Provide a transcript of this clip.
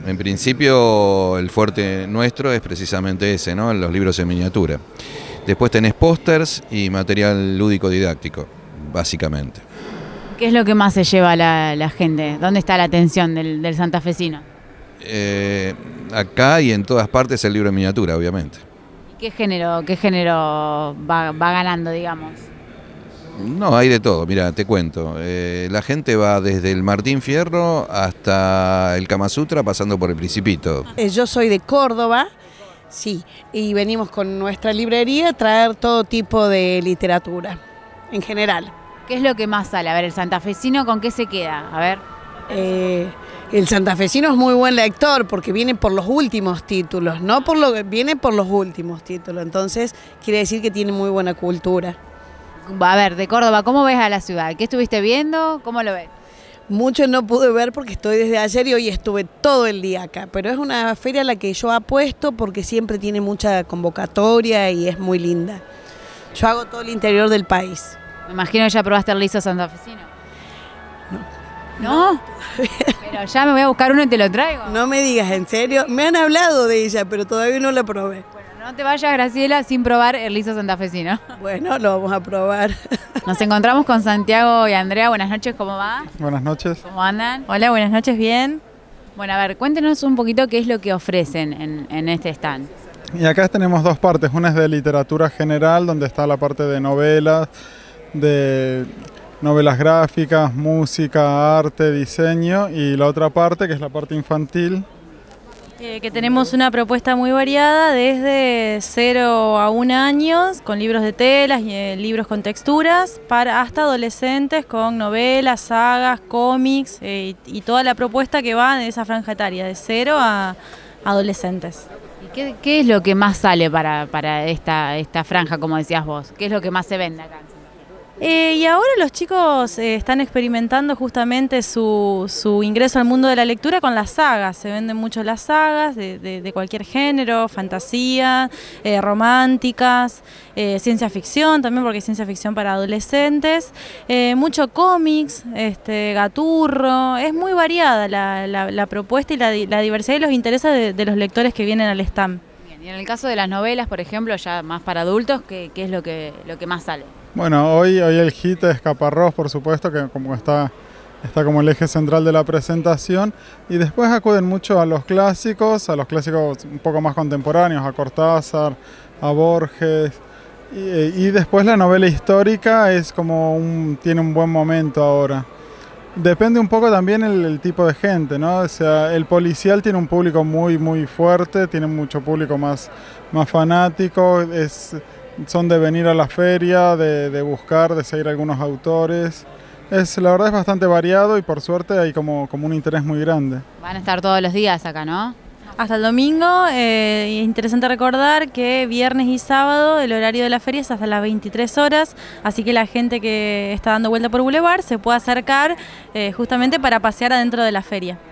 En principio el fuerte nuestro es precisamente ese, ¿no? Los libros en miniatura. Después tenés pósters y material lúdico didáctico, básicamente. ¿Qué es lo que más se lleva la gente? ¿Dónde está la atención del santafesino? Acá y en todas partes el libro en miniatura, obviamente. ¿Y qué género va ganando, digamos? No, hay de todo, mira, te cuento. La gente va desde el Martín Fierro hasta el Kama Sutra, pasando por el Principito. Yo soy de Córdoba, sí, y venimos con nuestra librería a traer todo tipo de literatura, en general. ¿Qué es lo que más sale? A ver, el santafesino, ¿con qué se queda? A ver. El santafesino es muy buen lector porque viene por los últimos títulos, viene por los últimos títulos, entonces quiere decir que tiene muy buena cultura. A ver, de Córdoba, ¿cómo ves a la ciudad? ¿Qué estuviste viendo? ¿Cómo lo ves? Mucho no pude ver porque estoy desde ayer y hoy estuve todo el día acá, pero es una feria a la que yo apuesto porque siempre tiene mucha convocatoria y es muy linda. Yo hago todo el interior del país. Me imagino que ya probaste el liso santafesino. ¿No? Pero ya me voy a buscar uno y te lo traigo. No me digas, ¿en serio? Me han hablado de ella, pero todavía no la probé. No te vayas, Graciela, sin probar el liso santafesino. Bueno, lo vamos a probar. Nos encontramos con Santiago y Andrea. Buenas noches, ¿cómo va? Buenas noches. ¿Cómo andan? Hola, buenas noches, bien. Bueno, a ver, cuéntenos un poquito qué es lo que ofrecen en este stand. Y acá tenemos dos partes. Una es de literatura general, donde está la parte de novelas gráficas, música, arte, diseño, y la otra parte, que es la parte infantil. Que tenemos una propuesta muy variada, desde 0 a 1 años, con libros de telas y libros con texturas, hasta adolescentes con novelas, sagas, cómics y toda la propuesta que va de esa franja etaria, de 0 a adolescentes. ¿Y qué es lo que más sale para esta franja, como decías vos? ¿Qué es lo que más se vende acá? Y ahora los chicos están experimentando justamente su ingreso al mundo de la lectura con las sagas. Se venden mucho las sagas de cualquier género, fantasía, románticas, ciencia ficción también, porque hay ciencia ficción para adolescentes, mucho cómics, gaturro. Es muy variada la propuesta y la diversidad y los intereses de los lectores que vienen al stand. Bien, y en el caso de las novelas, por ejemplo, ya más para adultos, ¿qué es lo que más sale? Bueno, hoy el hit es Caparrós, por supuesto, que como está como el eje central de la presentación, y después acuden mucho a los clásicos un poco más contemporáneos, a Cortázar, a Borges, y después la novela histórica es tiene un buen momento ahora. Depende un poco también el tipo de gente, ¿no? O sea, el policial tiene un público muy, muy fuerte, tiene mucho público más fanático, son de venir a la feria, de buscar, de seguir algunos autores. La verdad es bastante variado y por suerte hay como un interés muy grande. Van a estar todos los días acá, ¿no? Hasta el domingo. Es interesante recordar que viernes y sábado el horario de la feria es hasta las 23 horas, así que la gente que está dando vuelta por Boulevard se puede acercar justamente para pasear adentro de la feria.